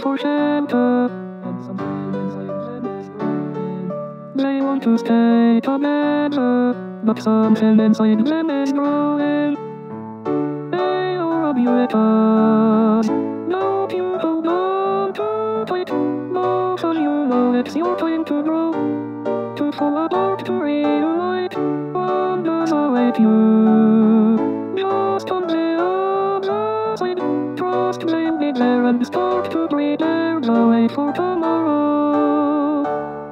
for shelter, and something inside them is growing. They want to stay together, but something inside them is growing. Hey, orugitas, don't you hold on too tight. Both of you know it's your time to grow, to fall apart, to reunite. Wonders await you. Just on the other side, trust may be there and start to prepare the way for tomorrow.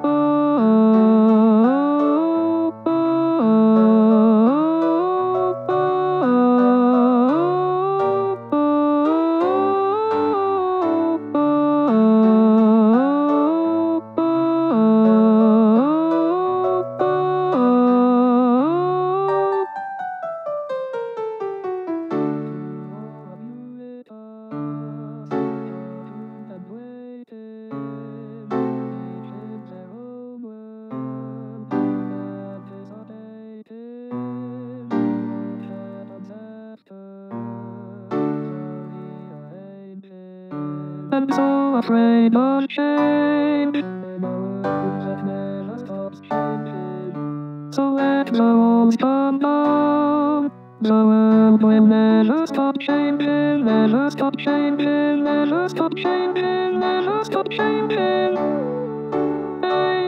I'm so afraid of change, in a world that never stops changing. So let the walls come down. The world will never stop changing, never stop changing, never stop changing, never stop changing. Hey,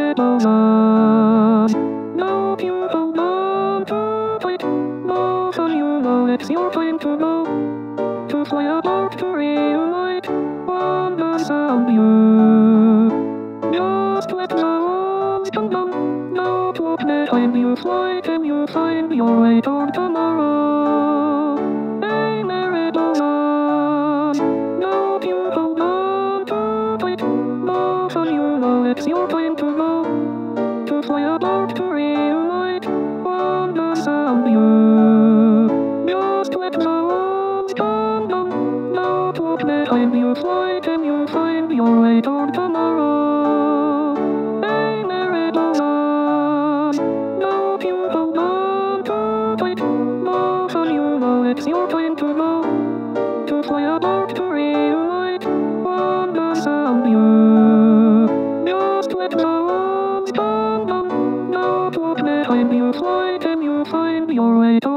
Mariposas, don't you hold on too tight. Both of you know it's your time to go, to fly apart, to reunite. Wonders of you. Just let the walls come down. Don't walk behind you, flight, and you'll find your way toward tomorrow. Hey, Mariposas, don't you hold on too tight. Both of you know it's your time to go, to fly apart, to reunite. Wonders of you. Just let the walls come down. Don't walk behind you, flight, and you'll find your way toward tomorrow. Hey, Mariposas, don't you hold on too tight. Both of you know it's your time to go, to fly apart, to reunite. Wonders of you. Just let the walls come down. Don't walk behind you, flight, and you'll find your way toward